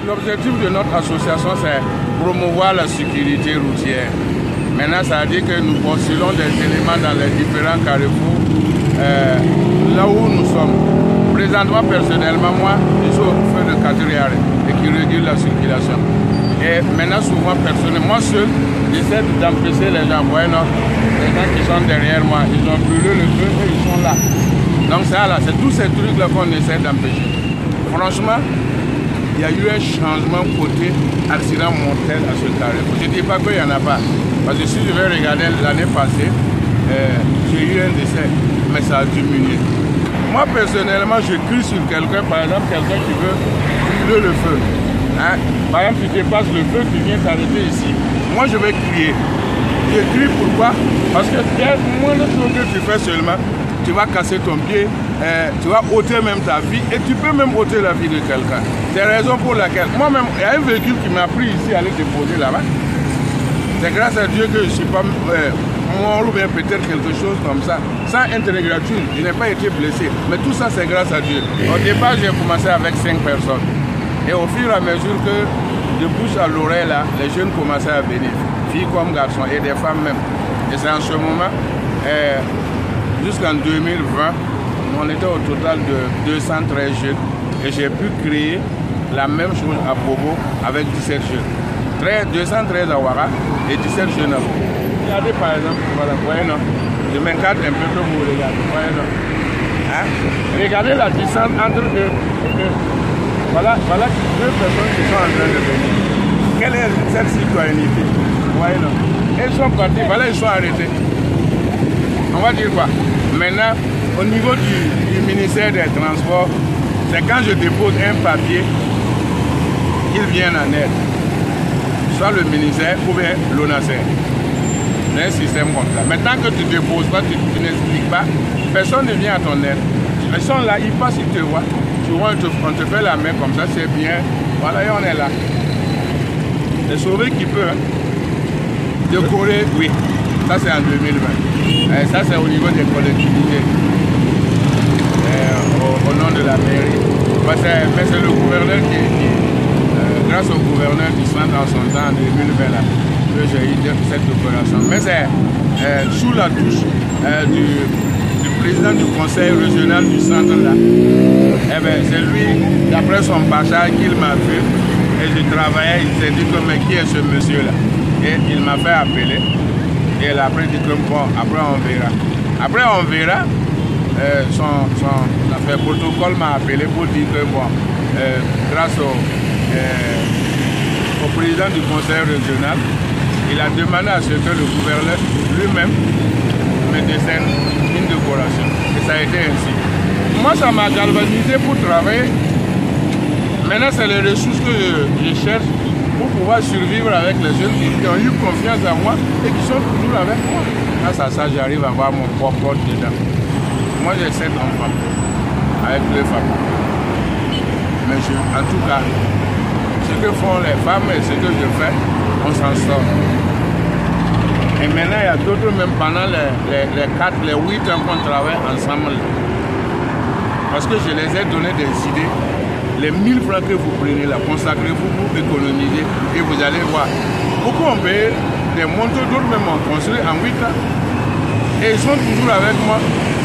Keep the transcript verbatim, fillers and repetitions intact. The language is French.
l'objectif de notre association, c'est promouvoir la sécurité routière. Maintenant, ça veut dire que nous postulons des éléments dans les différents carrefours, euh, là où nous sommes. Présentement, personnellement, moi, je suis au feu de quatrième et qui régule la circulation. Et maintenant, souvent, personnellement, moi seul, j'essaie d'empêcher les gens. Vous voyez, non, les gens qui sont derrière moi, ils ont brûlé le feu et ils sont là. Donc, ça, là, c'est tous ces trucs-là qu'on essaie d'empêcher. Franchement, il y a eu un changement côté accident mortel à ce carrefour. Je ne dis pas qu'il n'y en a pas. Parce que si je vais regarder l'année passée, euh, j'ai eu un décès, mais ça a diminué. Moi, personnellement, je crie sur quelqu'un, par exemple, quelqu'un qui veut brûler le feu. Hein? Par exemple, tu dépasses le feu, tu viens t'arrêter ici. Moi, je vais crier. Je crie pourquoi? Parce que moi, le chose que tu fais seulement, tu vas casser ton pied, euh, tu vas ôter même ta vie et tu peux même ôter la vie de quelqu'un. C'est la raison pour laquelle, moi-même, il y a un véhicule qui m'a pris ici à aller déposer là-bas. C'est grâce à Dieu que je ne suis pas euh, mort ou bien peut-être quelque chose comme ça. Sans intérêt gratuit, je n'ai pas été blessé. Mais tout ça, c'est grâce à Dieu. Au départ, j'ai commencé avec cinq personnes. Et au fur et à mesure que de bouche à l'oreille, là, les jeunes commençaient à venir, filles comme garçons et des femmes même. Et c'est en ce moment, euh, jusqu'en deux mille vingt, on était au total de deux cent treize jeunes. Et j'ai pu créer la même chose à Bobo avec dix-sept jeunes. deux cent treize à Ouara et dix-sept jeunes à Bobo. Regardez par exemple, voilà, vous voyez non, je m'encadre un peu comme vous regardez, vous voyez non. Hein? Regardez la distance entre eux et eux. Voilà, voilà deux personnes qui sont en train de venir. Quelle est cette citoyenneté? Vous voyez non? Ils sont partis, voilà, ils sont arrêtés. On va dire quoi? Maintenant, au niveau du, du ministère des Transports, c'est quand je dépose un papier qu'ils viennent en aide. Soit le ministère ou bien l'ONASER. C'est un système comme ça. Mais tant que tu ne déposes pas, tu, tu n'expliques pas, personne ne vient à ton aide. Ils sont là, ils passent, ils te voient. Souvent, on te, on te fait la main comme ça, c'est bien. Voilà, et on est là. C'est sauver qui peut. Hein. Décorer, oui. Ça, c'est en deux mille vingt. Et ça, c'est au niveau des collectivités. Et au, au nom de la mairie. Mais c'est le gouverneur qui, qui euh, grâce au gouverneur du centre en son temps, en deux mille vingt, là, que j'ai eu cette opération. Mais c'est euh, sous la touche euh, du, du président du conseil régional du centre, là. Eh ben, c'est lui, d'après son passage, qu'il m'a vu. Et je travaillais, il s'est dit que, mais qui est ce monsieur-là? Et il m'a fait appeler. Et il a après dit que, bon, après on verra. Après on verra. Euh, son, son affaire protocole m'a appelé pour dire que, bon, euh, grâce au, euh, au président du conseil régional, il a demandé à ce que le gouverneur lui-même me décerne une décoration. Et ça a été ainsi. Moi, ça m'a galvanisé pour travailler. Maintenant, c'est les ressources que je, je cherche pour pouvoir survivre avec les jeunes qui ont eu confiance en moi et qui sont toujours avec moi. Grâce à ça, j'arrive à avoir mon propre dedans. Moi, j'ai sept enfants avec deux femmes. Mais je, en tout cas, ce que font les femmes et ce que je fais, on s'en sort. Et maintenant, il y a d'autres, même pendant les, les, les quatre, les huit ans qu'on travaille ensemble. Parce que je les ai donné des idées. Les mille francs que vous prenez là, consacrez-vous pour économiser et vous allez voir. Beaucoup ont payé des montants, d'autres même ont construit en huit ans. Et ils sont toujours avec moi.